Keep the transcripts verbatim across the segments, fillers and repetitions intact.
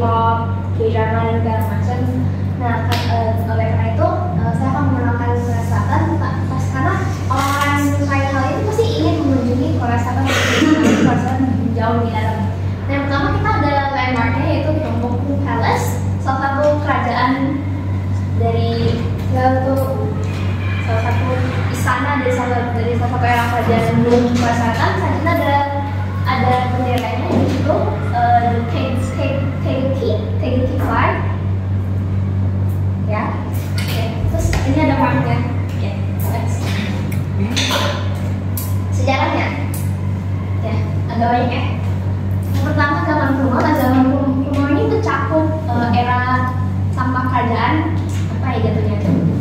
K-pop, K-drama dan segala macam. Nah, uh, oleh karena itu uh, saya akan menggunakan Korea Selatan pas karena orang kaya hal itu pasti ingin mengunjungi Korea Selatan karena Korea Selatan jauh di dalam. Nah, yang pertama kita ada landmarknya yaitu Gyeongbokgung Palace, salah satu kerajaan dari yaitu salah satu istana dari salah dari salah satu era kerajaan sebelum Korea Selatan. Selanjutnya ada ada benderanya yaitu uh, the Taegukgi Taegukgi Flag. Ya, oke. Terus ini ada marknya. Oke, next. Sejarahnya, ya, agak banyak ya. Yang pertama zaman kuno, nah zaman kuno ini mencakup uh, era sampah kerajaan apa ya jatuhnya?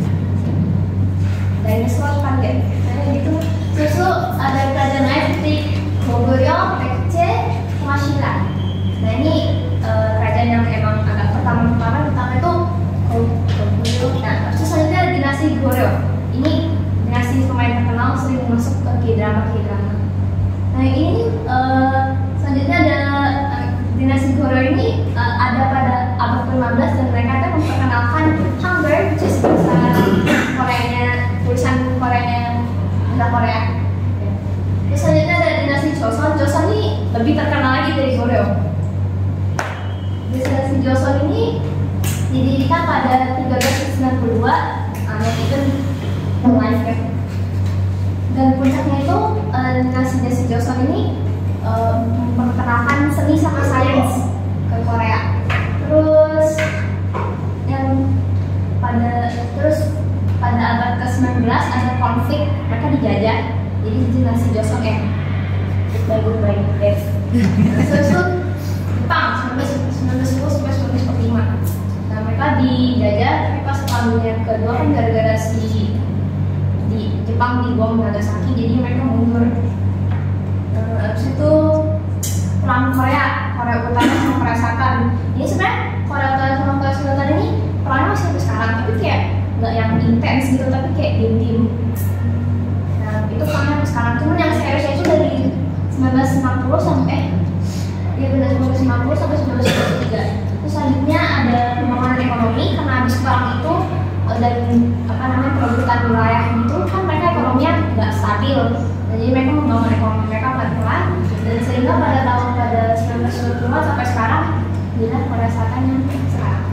Dinosaur kan ya? Nah gitu. Terus ada kerajaan lain seperti Goguryeo, Baekje, sama Silla. Nah ini uh, kerajaan yang emang agak pertama-tama pertama itu Goguryeo. Nah terus selanjutnya ada dinasti Goryeo. Ini dinasti pemain terkenal sering masuk ke K-drama K-drama. Nah ini uh, selanjutnya ada uh, dinasti Goryeo ini uh, ada pada abad ke lima belas dan mereka itu memperkenalkan Hangul, which is bahasa Koreanya, tulisan Koreanya bahasa Korea. Terus selanjutnya ada dinasti Joseon. Joseon ini lebih terkenal lagi dari Goryeo. Dinasti Joseon ini didirikan pada tiga belas sembilan puluh dua, yang itu mulai kan. Dan puncaknya itu uh, dinasti Joseon ini uh, memperkenalkan seni sama sains ke Korea. Terus yang pada terus pada abad ke sembilan belas ada konflik, mereka dijajah. Jadi dinasti Joseon eh goodbye goodbye death. Terus itu Jepang sembilan belas sepuluh sampai sembilan belas empat puluh lima. Nah mereka dijajah, tapi pas perang dunia kedua kan gara-gara si di Jepang dibom Nagasaki, jadi mereka mundur. Nah, habis itu perang Korea, Korea Utara sama Korea Selatan. Ini sebenarnya Korea Utara sama Korea Selatan ini perangnya masih sampai sekarang, tapi kayak nggak yang intens gitu, tapi kayak diem-diem. Nah itu perangnya sampai sekarang. Cuman yang seriusnya itu dari sembilan belas enam puluh sampai ya benar sembilan belas lima puluh sampai sembilan belas sembilan puluh tiga. Terus selanjutnya ada pembangunan ekonomi karena habis perang itu dan apa namanya perebutan wilayah itu kan mereka ekonominya nggak stabil. Nah, jadi mereka membangun ekonomi mereka pelan-pelan dan sehingga pada tahun pada sembilan belas sembilan puluh lima sampai sekarang bila Korea Selatan yang sekarang.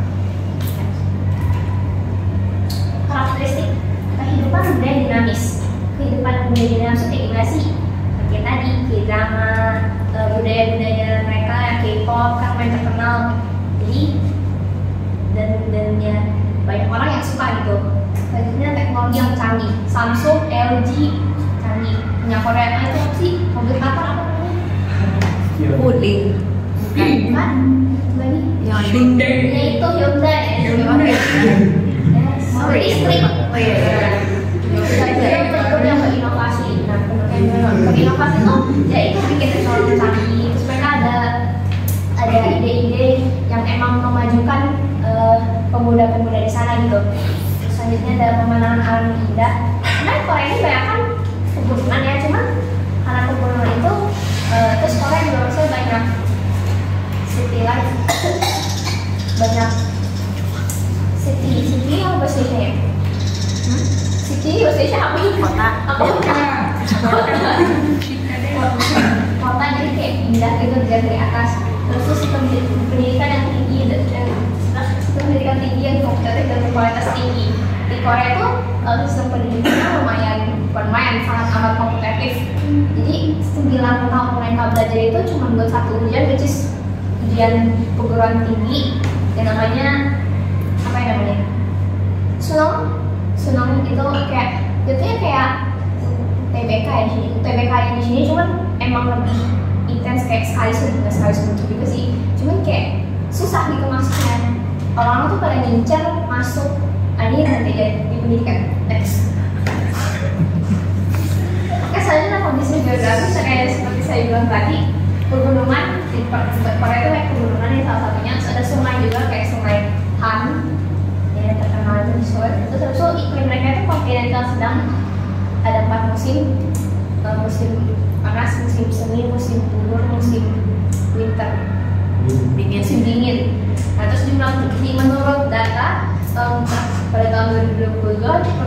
Karakteristik kehidupan budaya dinamis. Kehidupan budaya dinamis itu kayak gimana sih? Kayak tadi K-drama, budaya-budaya mereka K-pop kan main terkenal. Jadi dan dan ya banyak orang yang suka gitu. Selanjutnya teknologi yang canggih, Samsung, L G canggih. Punya Korea itu apa sih? Mobil kantor apa namanya? Puding. Bukan? Lagi? Hyundai. Ya itu Hyundai. Hyundai. Mobil listrik. Oh iya. Jadi produk yang berinovasi. Nah, produk yang berinovasi itu ya itu bikin teknologi canggih. Terus mereka ada ada ide-ide yang emang memajukan uh, pemuda-pemuda di sana gitu. Terus selanjutnya ada pemandangan alam yang indah. Nah Korea ini banyak kan pegunungan ya, cuman karena pegunungan itu uh, terus Korea juga maksudnya banyak city life, banyak city city apa bahasa Indonesia ya? Hmm? City bahasa Indonesia apa? Kota. Apa kota? Kota jadi kayak indah gitu dilihat dari atas. Terus sistem pendidikan yang tinggi dan sistem pendidikan tinggi yang kompetitif dan berkualitas tinggi. Di Korea itu uh, sistem pendidikannya lumayan bukan lumayan sangat amat kompetitif. Jadi sembilan tahun mereka belajar itu cuma buat satu ujian, which is ujian perguruan tinggi yang namanya apa yang namanya? Sunong. Sunong itu kayak jatuhnya kayak T B K ya di sini. T B K yang di sini cuman emang lebih intens kayak sekali seminggu, nggak sekali seminggu juga sih. Cuman kayak susah gitu masuknya. Orang-orang tuh pada ngincer masuk. Nah, ini nanti ya di pendidikan. Next. Oke, selanjutnya kondisi geografis kayak seperti saya bilang tadi, pegunungan di Korea itu kayak pegunungan yang salah satunya. Terus ada sungai juga kayak sungai Han yang terkenal itu di Seoul. Terus habis itu iklim mereka itu kontinental sedang, ada empat musim, musim panas, musim semi, musim gugur, musim winter, Dingin. musim dingin.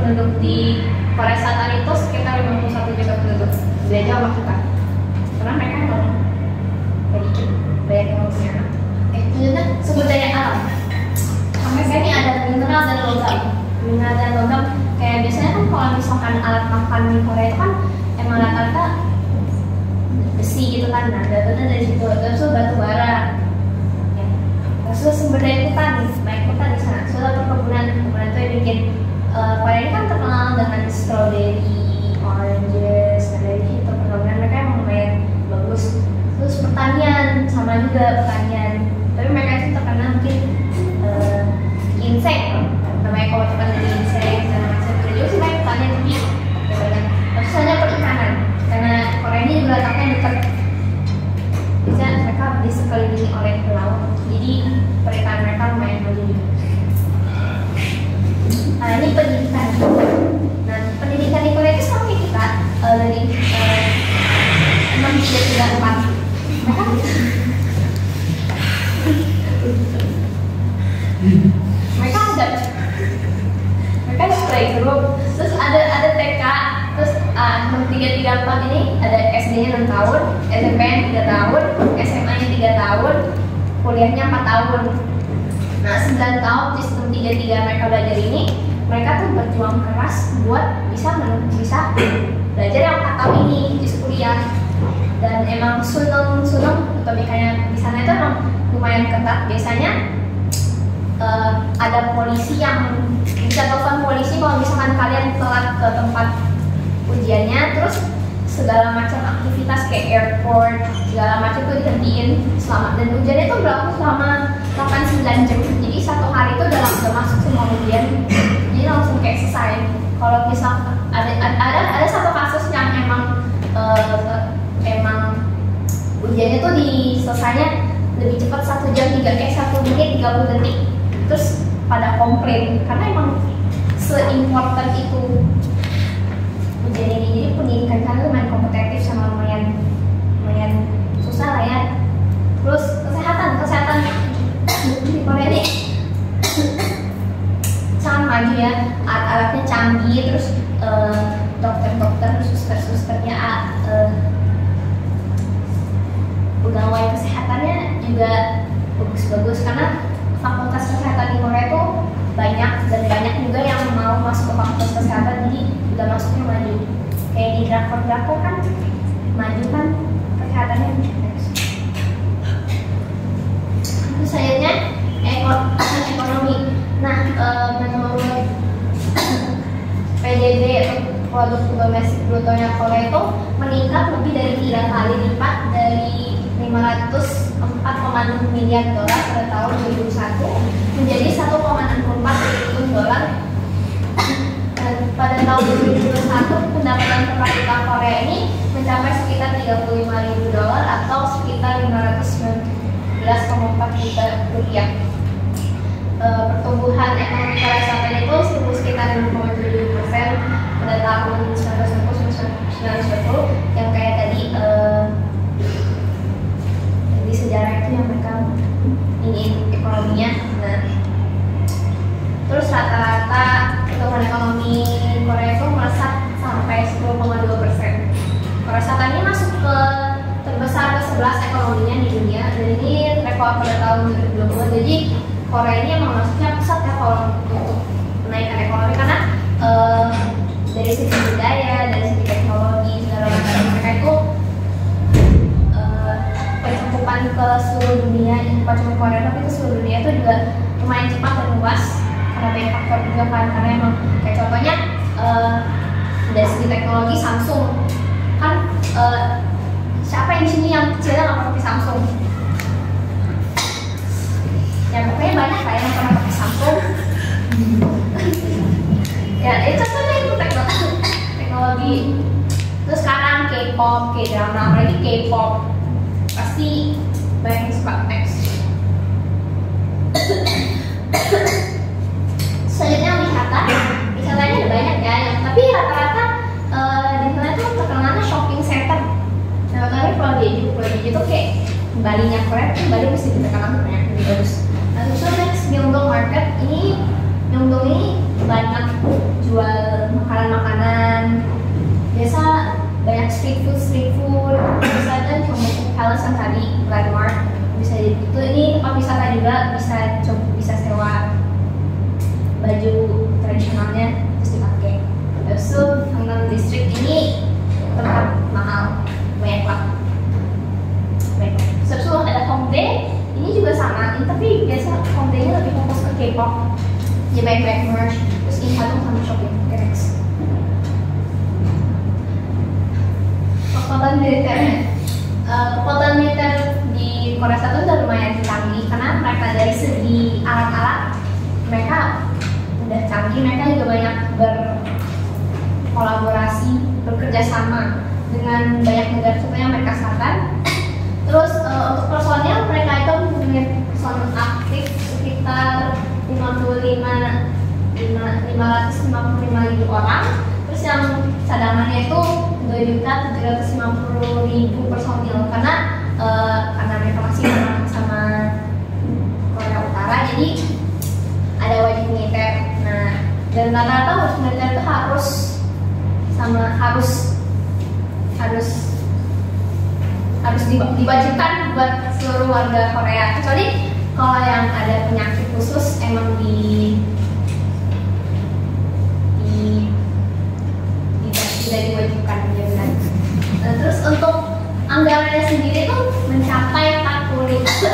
penduduk di Korea Selatan itu sekitar lima puluh satu juta penduduk, beda jauh sama kita. Karena mereka emang gak dikit, banyak yang punya anak. Eh, lanjutnya sumber daya alam. Mereka ini ada mineral dan logam. Mineral dan logam, kayak biasanya kan kalau misalkan alat makan di Korea itu kan emang rata-rata besi gitu kan, nah datanya dari situ. Terus batu bara. Ya. Terus sumber daya hutan, banyak hutan di sana. Soal perkebunan, perkebunan itu yang bikin uh, Korea ini kan terkenal dengan strawberry, oranges, dan dari situ perkebunan mereka emang lumayan bagus. Terus pertanian, sama juga pertanian. Tapi mereka itu terkenal mungkin uh, insek, namanya kalau terkenal dari insek dan macam itu juga sih banyak pertanian tapi ya banyak. Terus hanya perikanan, karena Korea ini juga letaknya dekat, bisa mereka disekelilingi oleh laut, jadi perikanan mereka lumayan maju juga. Nah ini pendidikan. Nah pendidikan di Korea itu sama kayak kita uh, dari uh, enam tiga tiga empat. Mereka mereka ada mereka ada playgroup, terus ada ada T K, terus enam tiga tiga empat ini ada S D-nya enam tahun, S M P-nya tiga tahun, S M A-nya tiga tahun, kuliahnya empat tahun. Nah sembilan tahun di sistem tiga tiga mereka belajar ini, mereka tuh berjuang keras buat bisa bisa belajar yang empat tahun ini di kuliah. Dan emang sunung sunung atau mikanya di sana itu emang lumayan ketat. Biasanya uh, ada polisi yang bisa telepon polisi kalau misalkan kalian telat ke tempat ujiannya, terus segala macam aktivitas kayak airport segala macam tuh dihentiin selama, dan ujiannya tuh berlaku selama delapan sembilan jam. Jadi satu hari itu udah langsung masuk semua ujian, jadi langsung kayak selesai. Kalau misal ada ada ada satu kasus yang emang uh, emang ujiannya tuh diselesainya lebih cepat satu jam tiga eh satu menit tiga puluh detik, terus pada komplain karena emang se-important itu ujian ini. Jadi pendidikan sana lumayan kompetitif sama lumayan lumayan susah lah ya. Terus kesehatan kesehatan di Korea ini sangat maju ya, alat-alatnya canggih, terus uh, dokter-dokter, suster-susternya uh, pegawai kesehatannya juga bagus-bagus, karena fakultas kesehatan di Korea itu banyak dan banyak juga yang mau masuk ke fakultas kesehatan, jadi udah masuknya maju. Kayak di drakor-drakor kan maju kan kesehatannya. Terus selanjutnya ekonomi. Nah menurut P D B produk domestik brutonya Korea itu meningkat lebih dari tiga kali lipat dari lima ratus empat koma enam miliar dolar pada tahun dua ribu satu menjadi satu koma enam empat triliun dolar. Dan pada tahun dua ribu dua puluh satu pendapatan per kapita Korea ini mencapai sekitar tiga puluh lima ribu dolar atau sekitar lima ratus sembilan belas koma empat juta rupiah. E, pertumbuhan ekonomi Korea Selatan itu sekitar enam koma tujuh persen pada tahun seribu sembilan ratus sembilan puluh yang kayak tadi e, di sejarah itu yang mereka ingin ekonominya. Nah, terus rata-rata pertumbuhan ekonomi Korea itu melesat sampai sepuluh koma dua persen. Korea Selatan ini masuk ke terbesar ke sebelas ekonominya di dunia, dan ini rekor pada tahun dua ribu dua puluh. Jadi Korea ini emang masuknya pesat ya kalau untuk menaikkan ekonomi, karena uh, dari segi budaya, dari segi teknologi segala macam mereka itu uh, pencakupan ke seluruh dunia, bukan cuma Korea tapi ke seluruh dunia itu juga lumayan cepat dan luas karena banyak faktor juga kan. Karena emang kayak contohnya uh, dari segi teknologi Samsung kan, uh, siapa yang di sini yang kecilnya nggak pakai Samsung? Ya pokoknya banyak lah yang pernah pakai Samsung. Ya itu contohnya itu teknologi. teknologi. Terus sekarang K-pop, K-drama, apalagi K-pop pasti banyak yang suka next. Selanjutnya wisata. Wisatanya ada banyak ya, yang tapi rata-rata uh, di sana tuh terkenalnya shopping center. Nah, tapi Pulau Jeju, Pulau Jeju tuh kayak Balinya Korea, Bali mesti terkenal banyak lebih bagus. Nah, terus next Myeongdong Market. Ini Myeongdong ini banyak jual bisa coba bisa sewa baju tradisionalnya terus dipakai. Terus tuh Gangnam District ini tempat mahal, banyak lah. Baik. Terus tuh ada Hongdae, ini juga sama, ini tapi biasa Hongdae-nya lebih fokus ke K-pop. Dia banyak-banyak merch, terus ini satu sama shopping, oke next. Kekuatan militer, uh, kekuatan militer di Korea Selatan udah lumayan canggih karena mereka dari segi alat-alat mereka udah canggih, mereka juga banyak berkolaborasi, bekerja sama dengan banyak negara contohnya Amerika Selatan. Terus uh, untuk personel mereka itu mempunyai personel aktif sekitar lima puluh lima ribu orang. Terus yang cadangannya itu dua juta tujuh ratus lima puluh ribu personil karena uh, karena mereka masih sama, sama Korea Utara, jadi ada wajib militer. Nah, dan rata-rata wajib militer itu harus sama harus harus harus diwajibkan buat seluruh warga Korea, kecuali kalau yang ada penyakit khusus emang di di tidak diwajibkan ya benar. Nah, terus untuk anggarannya sendiri tuh mencapai empat puluh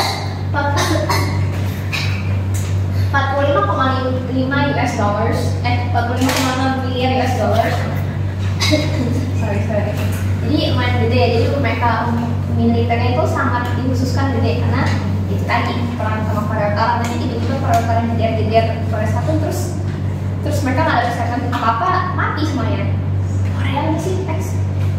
lima koma lima U S dollars, eh empat puluh lima koma enam miliar U S dollars. sorry sorry. Jadi lumayan gede ya. Jadi mereka militernya itu sangat dikhususkan gede karena itu tadi perang sama Korea Utara. Nanti tiba-tiba Korea Utara ngejar-ngejar Korea Selatan, terus terus mereka nggak ada kesehatan apa-apa, mati semuanya. Korea ini sih teks.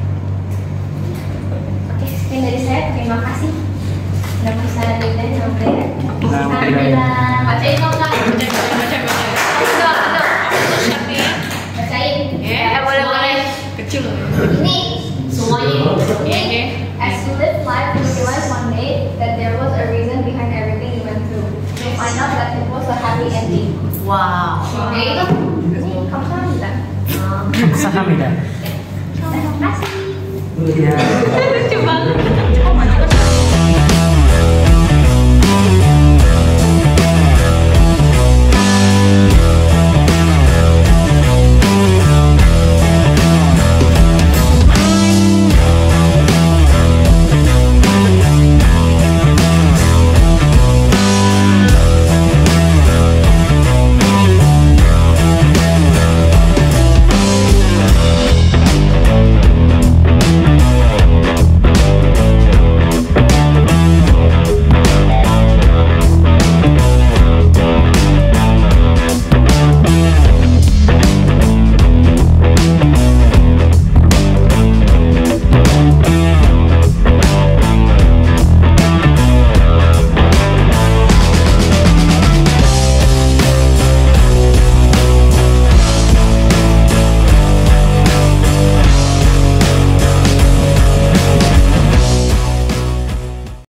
Oke, sekian dari saya. Terima kasih. Udah bisa dilihat sampai. Alhamdulillah. Bacain dong kak. Baca, baca, baca, baca. Enggak, enggak. Bacain. Ya, boleh, boleh. Kecil. Ini semuanya. Oke. As you live life, you realize one day that there was a reason behind everything you went through. You find out that it was a happy ending. Wow. Oke, itu. Ini kamu sama kita. 감사합니다. Terima kasih. Ya. Lucu banget.